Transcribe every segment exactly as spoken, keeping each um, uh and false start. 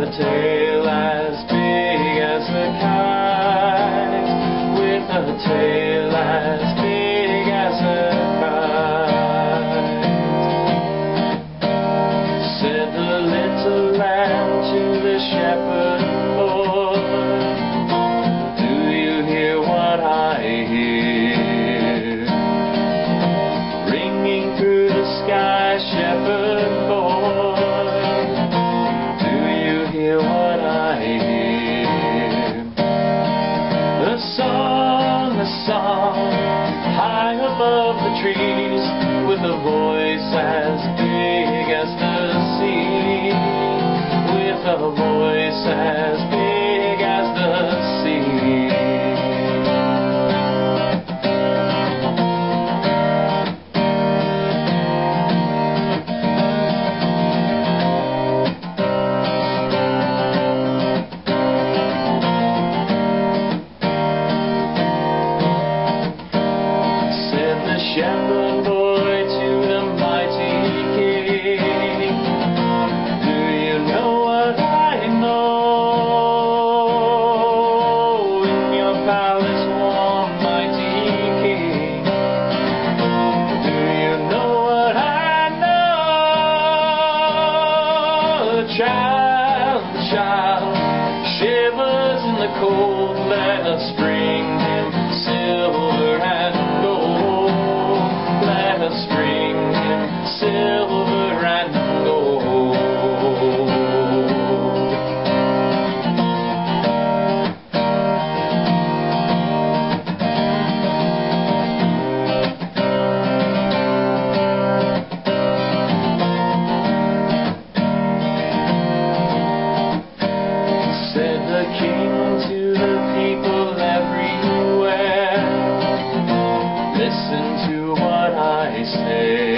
a tail as big as a kite, with a tail as big as a kite. Said the little lamb to the shepherd boy, do you hear what I hear? Ringing through the sky, shepherd boy, do you hear what I hear? The song, the song, high above the trees, with a voice as big as the sea, with a voice as big as the sea. Shepherd boy to the mighty king, do you know what I know? In your palace warm, mighty king, do you know what I know? The child, the child shivers in the cold, let us bring him silver and let us bring him silver and gold. Said the king to the people everywhere, listen to what I say.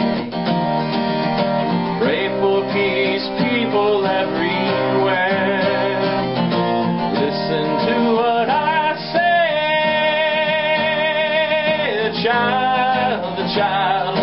Pray for peace, people everywhere. Listen to what I say. The child, the child